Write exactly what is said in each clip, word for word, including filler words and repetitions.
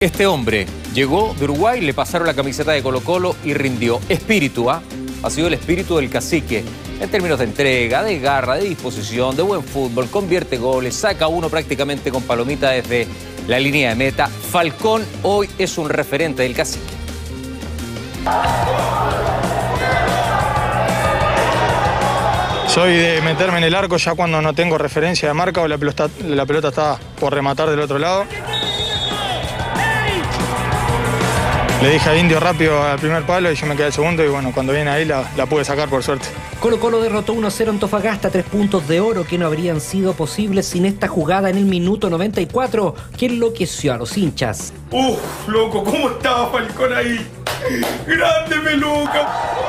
Este hombre llegó de Uruguay, le pasaron la camiseta de Colo-Colo y rindió. Espíritu, ¿ah? Ha sido el espíritu del cacique. En términos de entrega, de garra, de disposición, de buen fútbol, convierte goles, saca uno prácticamente con palomita desde la línea de meta. Falcón hoy es un referente del cacique. Soy de meterme en el arco ya cuando no tengo referencia de marca o la pelota, la pelota está por rematar del otro lado. Le dije a Indio rápido al primer palo y yo me quedé al segundo y bueno, cuando viene ahí la, la pude sacar por suerte. Colo-Colo derrotó uno a cero Antofagasta, tres puntos de oro que no habrían sido posibles sin esta jugada en el minuto noventa y cuatro que enloqueció a los hinchas. ¡Uf, loco! ¿Cómo estaba Falcón ahí? ¡Grande Peluca!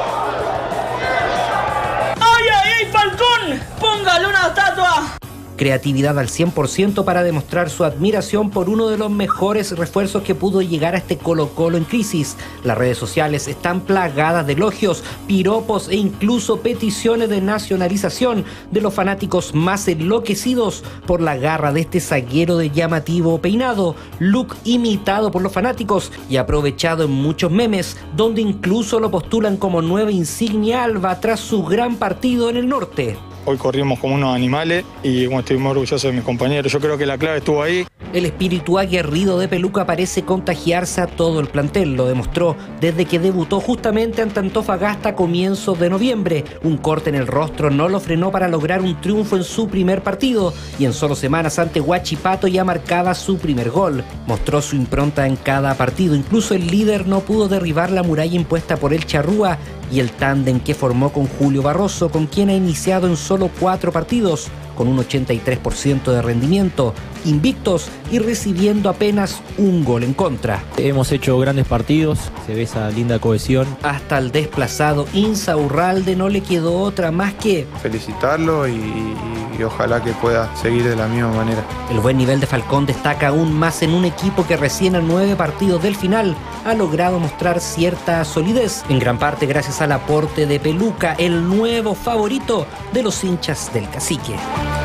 ¡Ay, ay, ay, Falcón! ¡Póngale una estatua! Creatividad al cien por ciento para demostrar su admiración por uno de los mejores refuerzos que pudo llegar a este Colo-Colo en crisis. Las redes sociales están plagadas de elogios, piropos e incluso peticiones de nacionalización de los fanáticos más enloquecidos por la garra de este zaguero de llamativo peinado, look imitado por los fanáticos y aprovechado en muchos memes, donde incluso lo postulan como nueva insignia alba tras su gran partido en el norte. Hoy corrimos como unos animales y bueno, estoy muy orgulloso de mis compañeros. Yo creo que la clave estuvo ahí. El espíritu aguerrido de Peluca parece contagiarse a todo el plantel. Lo demostró desde que debutó justamente ante Antofagasta a comienzos de noviembre. Un corte en el rostro no lo frenó para lograr un triunfo en su primer partido. Y en solo semanas ante Huachipato ya marcaba su primer gol. Mostró su impronta en cada partido. Incluso el líder no pudo derribar la muralla impuesta por el Charrúa y el tándem que formó con Julio Barroso, con quien ha iniciado en solo cuatro partidos, con un ochenta y tres por ciento de rendimiento, invictos y recibiendo apenas un gol en contra. Hemos hecho grandes partidos, se ve esa linda cohesión. Hasta el desplazado Insaurralde no le quedó otra más que felicitarlo y, y, y ojalá que pueda seguir de la misma manera. El buen nivel de Falcón destaca aún más en un equipo que recién a nueve partidos del final ha logrado mostrar cierta solidez, en gran parte gracias al aporte de Peluca, el nuevo favorito de los hinchas del cacique.